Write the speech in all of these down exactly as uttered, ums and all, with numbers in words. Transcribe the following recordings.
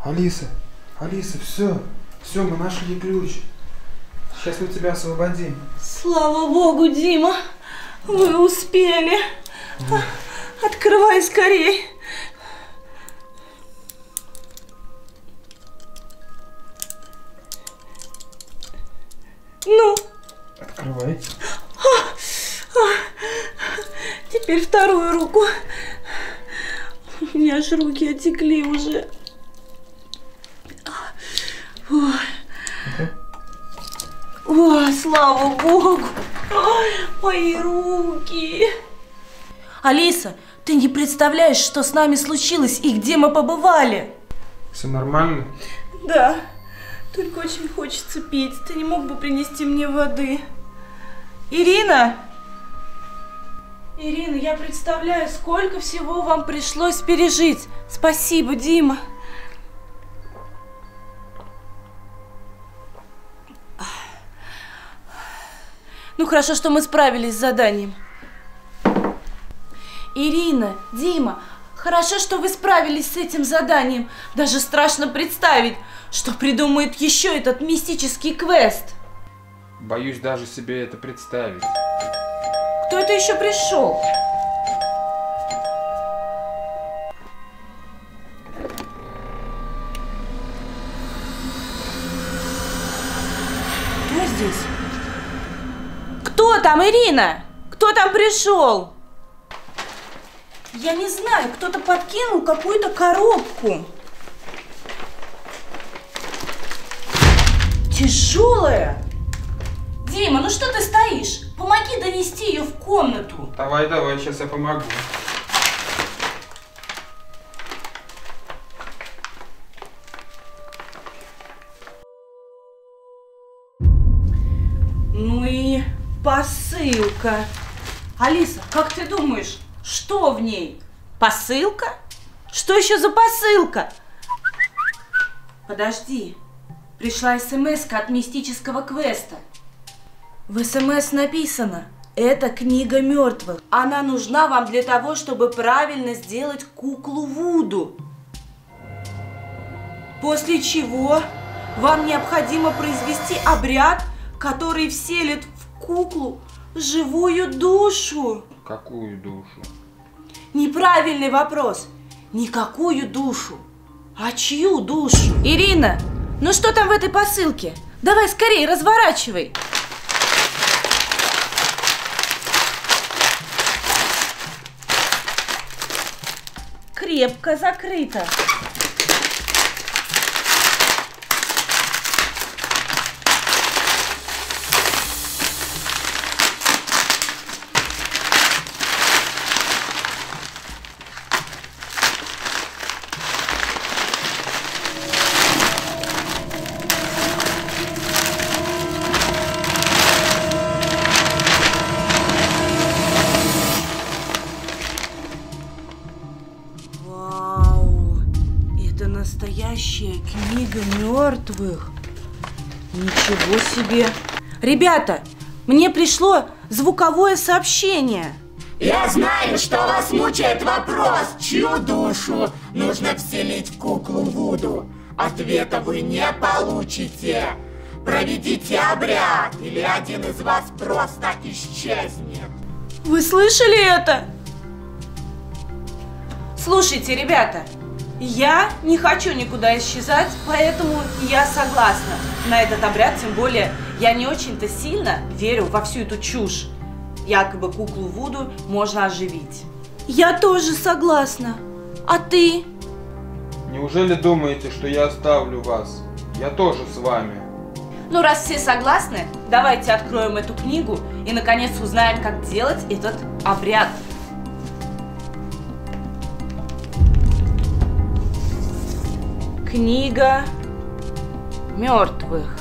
Алиса, Алиса, все, все, мы нашли ключ. Сейчас мы тебя освободим. Слава Богу, Дима, вы успели. Да. Открывай скорей. Ну. Открывай. Теперь вторую руку. У меня аж руки отекли уже. Ой. Okay. Ой, слава Богу. Ой, мои руки. Алиса, ты не представляешь, что с нами случилось и где мы побывали. Все нормально? Да, только очень хочется пить. Ты не мог бы принести мне воды? Ирина? Ирина, я представляю, сколько всего вам пришлось пережить. Спасибо, Дима. Ну, хорошо, что мы справились с заданием. Ирина, Дима, хорошо, что вы справились с этим заданием. Даже страшно представить, что придумает еще этот мистический квест. Боюсь даже себе это представить. Кто это еще пришел? Кто здесь? Кто там, Ирина? Кто там пришел? Я не знаю, кто-то подкинул какую-то коробку. Тяжелая. Дима, ну что ты стоишь? Помоги донести ее в комнату. Давай, давай, сейчас я помогу. Ну и посылка. Алиса, как ты думаешь, что в ней? Посылка? Что еще за посылка? Подожди. Пришла смс-ка от мистического квеста. В смс написано: это книга мертвых. Она нужна вам для того, чтобы правильно сделать куклу Вуду. После чего вам необходимо произвести обряд, который вселит в куклу живую душу. Какую душу? Неправильный вопрос. Не какую душу, а чью душу? Ирина, ну что там в этой посылке? Давай скорее, разворачивай. Крепко закрыто. Настоящая книга мертвых. Ничего себе. Ребята, мне пришло звуковое сообщение. Я знаю, что вас мучает вопрос, чью душу нужно вселить в куклу Вуду. Ответа вы не получите. Проведите обряд, или один из вас просто исчезнет. Вы слышали это? Слушайте, ребята, я не хочу никуда исчезать, поэтому я согласна на этот обряд, тем более я не очень-то сильно верю во всю эту чушь. Якобы куклу Вуду можно оживить. Я тоже согласна. А ты? Неужели думаете, что я оставлю вас? Я тоже с вами. Ну, раз все согласны, давайте откроем эту книгу и наконец узнаем, как делать этот обряд. Книга мертвых.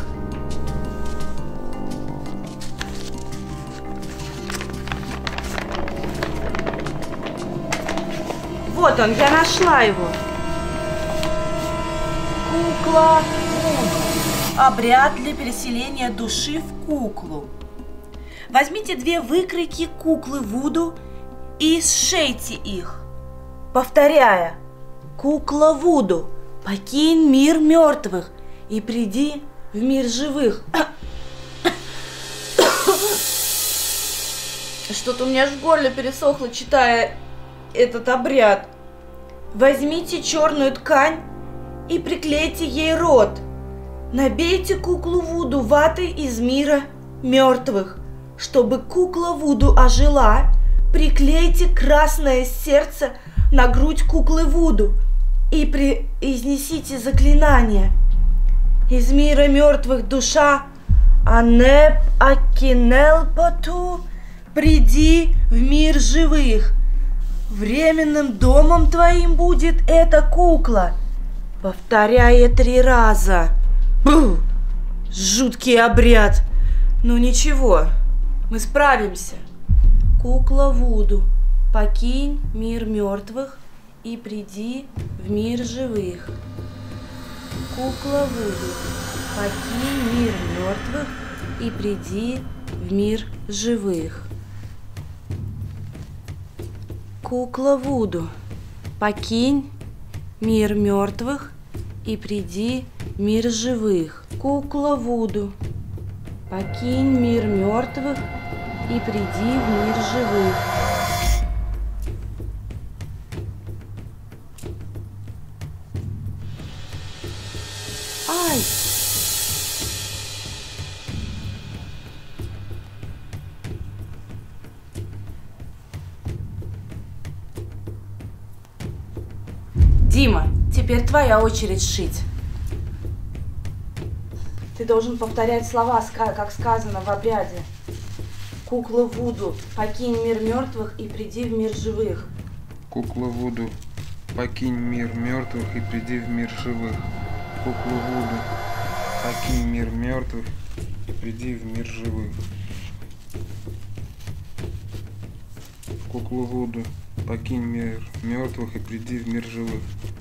Вот он, я нашла его. Кукла Вуду. Обряд для переселения души в куклу. Возьмите две выкройки куклы Вуду и сшейте их, повторяя: кукла Вуду, покинь мир мертвых и приди в мир живых. Что-то у меня аж в горле пересохло, читая этот обряд. Возьмите черную ткань и приклейте ей рот. Набейте куклу Вуду ватой из мира мертвых. Чтобы кукла Вуду ожила, приклейте красное сердце на грудь куклы Вуду и произнесите заклинание. Из мира мертвых душа Анеп Акинел Пату, приди в мир живых. Временным домом твоим будет эта кукла, повторяя три раза. Бу! Жуткий обряд. Ну ничего, мы справимся. Кукла Вуду, покинь мир мертвых и приди в мир живых. Кукла Вуду, покинь мир мертвых и приди в мир живых. Кукла Вуду, покинь мир мертвых и приди в мир живых. Кукла Вуду, покинь мир мертвых и приди в мир живых. Ай! Дима, теперь твоя очередь шить. Ты должен повторять слова, как сказано в обряде. Кукла Вуду, покинь мир мертвых и приди в мир живых. Кукла Вуду, покинь мир мертвых и приди в мир живых. Кукла Вуду, покинь мир мертвых и приди в мир живых. Кукла Вуду, покинь мир мертвых и приди в мир живых.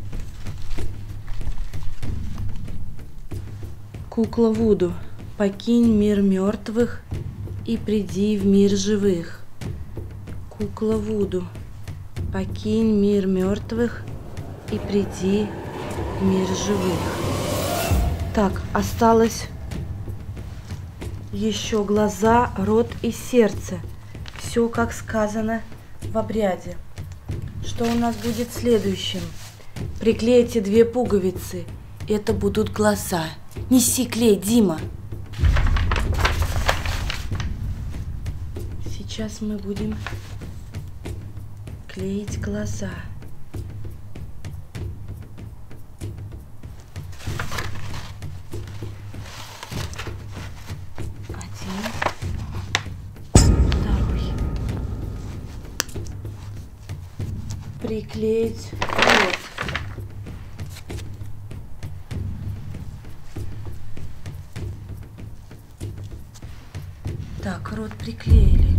Кукла Вуду, покинь мир мертвых и приди в мир живых. Кукла Вуду, покинь мир мертвых и приди в мир живых. Так, осталось еще глаза, рот и сердце. Все, как сказано в обряде. Что у нас будет следующим? Приклейте две пуговицы. Это будут глаза. Неси клей, Дима. Сейчас мы будем клеить глаза. Один, второй. Приклеить рот. Так, рот приклеили.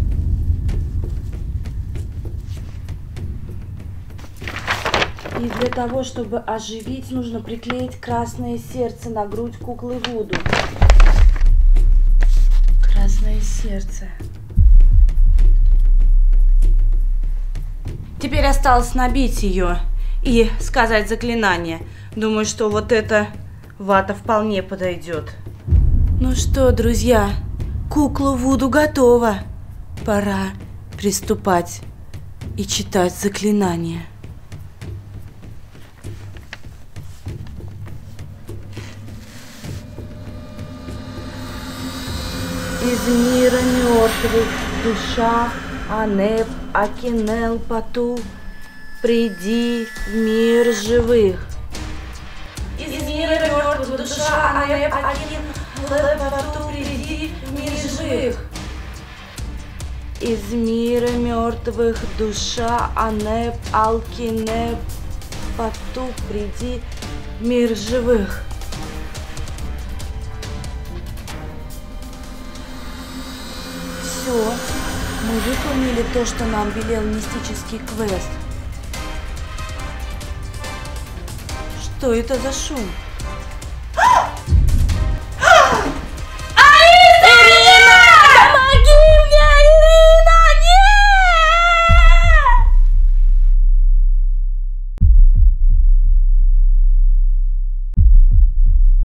И для того, чтобы оживить, нужно приклеить красное сердце на грудь куклы Вуду. Красное сердце. Теперь осталось набить ее и сказать заклинание. Думаю, что вот эта вата вполне подойдет. Ну что, друзья, кукла Вуду готова. Пора приступать и читать заклинание. Из мира мертвых душа Анеп Акинел Пату, приди в мир живых. Из мира мертвых душа Анеп Акинел Пату, приди в мир живых. Из мира мертвых душа Анеп Алкинеп Пату, приди в мир живых. Все, мы выполнили то, что нам велел мистический квест. Что это за шум?